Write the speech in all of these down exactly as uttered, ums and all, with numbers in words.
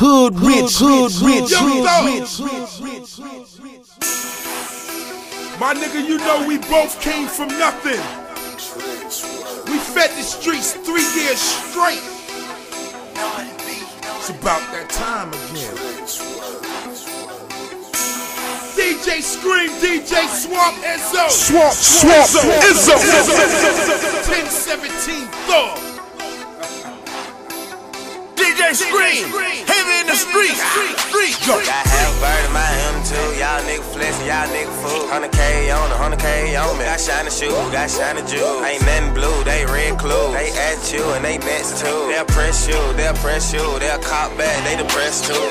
Hood rich, hood rich, Yo, my nigga, you know we both came from nothing. We fed the streets three years straight. It's about that time again. D J Scream, D J Swamp, Izzo. Swamp, Swamp, Izzo. ten seventeen Thug. D J Scream, heavy in the streets, street go. Got half bird in my M two, y'all nigga flexin', y'all nigga fool. one hundred K on the one hundred K on me. Got shiny shoes, got shiny jewels. Ain't nothing blue, they red clue. They at you and they next too. They'll press you, they'll press you, they'll cop back, they depressed too.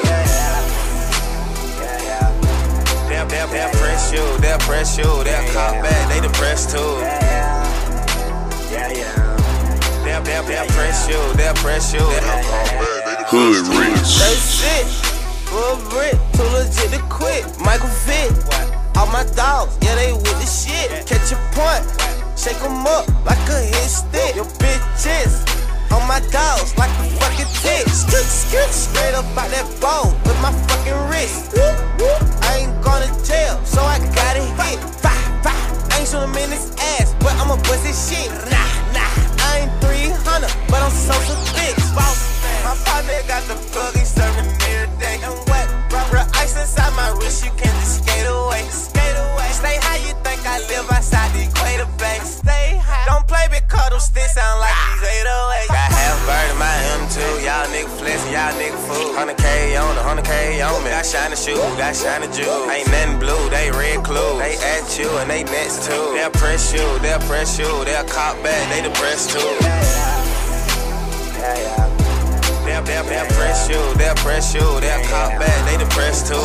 They'll, they'll, they'll press you, they'll press you, they'll cop back, they depressed too. They'll, they'll, they'll press you, they'll press you. Hood rich. They shit, full brick, too legit to quit. Michael Vick, all my dogs, yeah, they with the shit. Catch a point, shake them up like a hit stick. Your bitches on my dogs like a fucking tick. Skit, skit, straight up out that bowl with my fucking wrist. I ain't gone to jail, so I got it hit. Bah, bah. I ain't shoot him in his ass, but I'ma bust his shit. Nah, nah, I ain't three hundred, but I'm so bitch. My partner got the plug, he serving me today. And what, bro? Real ice inside my wrist, you can just skate away. Skate away. Stay high, you think I live outside the equator, babe. Stay high. Don't play because them sticks sound like these eight oh eight. Got half bird in my M two, y'all nigga flexin', y'all nigga fool. one hundred K on the one hundred K on me. Got shiny shoes, got shiny jewels. Ain't nothing blue, they red clue. They at you and they next too. They'll press you, they'll press you, they'll cop back, they depressed too. Yeah, yeah. They'll, they'll, they'll press you, they'll press you, they'll cop back, they depressed too.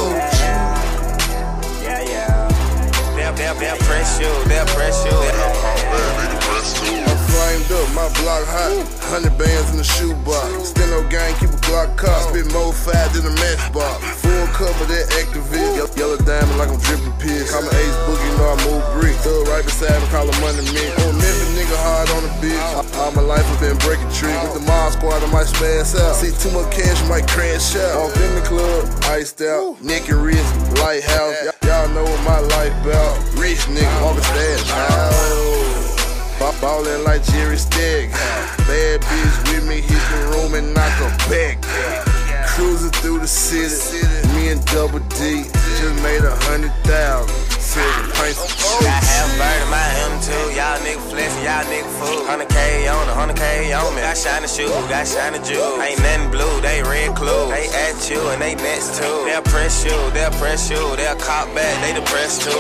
Yeah, yeah. They'll, they'll, they'll press you, they'll press you, they'll cop back, they depressed too. I'm flamed up, my block hot, hundred bands in the shoebox. Steno gang, keep a Glock cop, spit more fat than a matchbox. Full cover that Activist, yellow diamond like I'm dripping piss. Call me Ace Boogie, you know I move bricks. Thug right beside me, call him Money Man. Oh, Memphis nigga hard on the bitch. All my life I've been breaking tricks. With the mob squad, I might spaz out. See too much cash, I might crash out. Off in the club, iced out, neck and wrist, lighthouse. Y'all know what my life about. Rich nigga, walking stash out. Ballin' like Jerry Stagg. Bad bitch with me, hit the room and knock her back. Cruising through the city, me and Double D just made a hundred thousand. Got half bird in my M two, y'all nigga flexin', y'all nigga fool. one hundred K on the one hundred K on me. Got shiny shoes, got shiny jewels. Ain't nothing blue, they red clue. They at you and they next too. They'll press you, they'll press you, they'll cop back, they depressed too.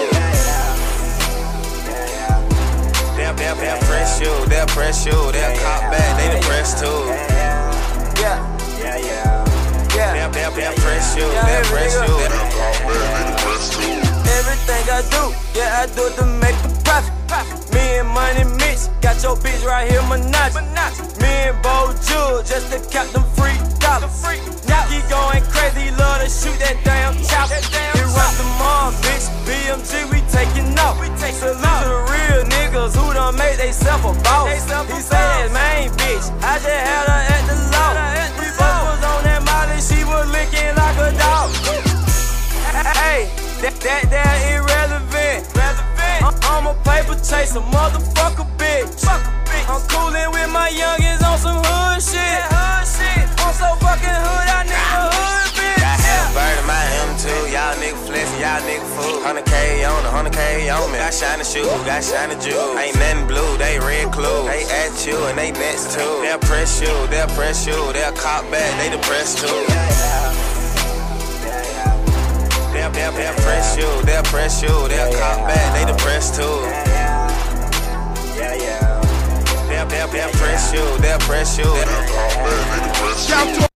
They'll, they'll, they'll press you, they'll press you, they'll cop back, they depressed too. Yeah, yeah, yeah. They'll, they'll, they'll press you, they'll press you, they'll cop back, they depressed too. Everything I do, yeah, I do it to make the profit. Me and Money Mitch, got your bitch right here, Minaj. Me and Bo Jewel, just to count them free dollars. He going crazy, he love to shoot that damn chopper. He run the mall, bitch, B M G, we taking off. Salute to the real niggas who done made they self a boss. He say that main bitch, I just had her at the law. We both was on that molly, she was licking like a dog. Hey, that, that, that irrelevant. I'm, I'm a paper chaser, motherfucker bitch. I'm coolin' with my youngins on some hood shit. I'm so fucking hood, I need a hood bitch. Got half bird in my M two, y'all nigga flexin', y'all nigga fool. one hundred K on the one hundred K on me. Got shiny shoes, got shiny jewels. Ain't nothing blue, they red clue. They at you and they next too. They'll press you, they'll press you, they'll cop back, they depressed too. They'll, they'll, they'll press you, they'll press you, they'll cop back, they depressed too. Yeah, yeah. They'll, they'll, they'll press you, they'll press you, they'll